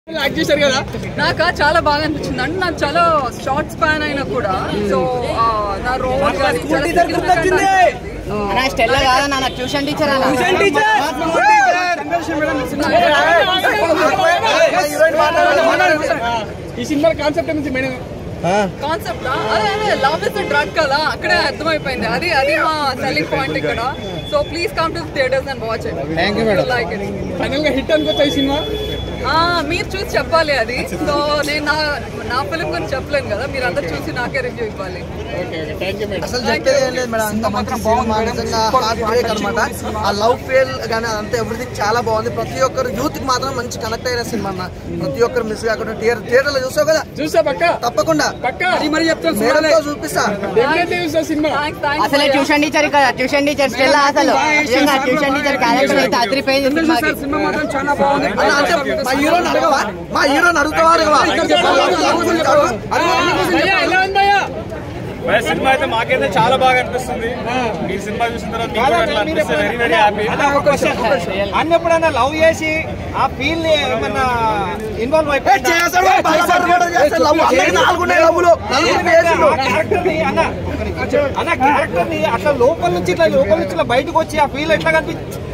నాకు చాలా బాగా అనిపించింది అంటే నాకు చాలా షార్ట్ స్పాన్ అయినా కూడా సో నా రోల్ ట్యూషన్ టీచర్ ఈ సినిమా కాన్సెప్ట్ ఏమిటి మేడం? కాన్సెప్ట్ అదే లవ్ ఇస్ డ్రగ్ కదా అక్కడే అర్థమైపోయింది అది మా సెల్లింగ్ పాయింట్ ఇక్కడ so please come to theatres and watch it like it final గా హిట్ అనుకోవచ్చు ఈ సినిమా మీరు చూసి చెప్పాలి అది సో నేను నా ఫిలిం గురించి చెప్పలేను కదా మీరు అందరు చూసి నాకే రివ్యూ ఇవ్వాలి అసలు చెప్పేది ఏం లేదు మేడం అంత మంచి సినిమా నిజంగా హార్ట్ బ్రేక్ అనమాట ఆ లవ్ ఫెయిల్ కానీ అదంతా ఎవ్రీథింగ్ చాలా బాగుంది ప్రతి ఒక్కరు యూత్ కి మాత్రం మంచి కనెక్ట్ అయిన సినిమా అన్న ప్రతి ఒక్కరు మిస్ కాకుండా థియేటర్ లో చూసావు కదా తప్పకుండా చూపిస్తా అసలు ట్యూషన్ టీచర్ కదా ట్యూషన్ టీచర్ అసలు ట్యూషన్ టీచర్ క్యారెక్టర్ అయితే అదిరిపోయింది మా హీరోని అడగవా మా హీరోని అడుగుతావా సినిమా అయితే మాకైతే చాలా బాగా అనిపిస్తుంది ఈ సినిమా చూసిన తర్వాత వెరీ వెరీ హ్యాపీ అన్న ఎప్పుడైనా లవ్ చేసి ఆ ఫీల్ ఏమన్నా ఇన్వాల్వ్ అయిపోయి అన్న క్యారెక్టర్ ని అట్లా లోపల నుంచి ఇట్లా బయటకు వచ్చి ఆ ఫీల్ ఎట్లా కనిపించింది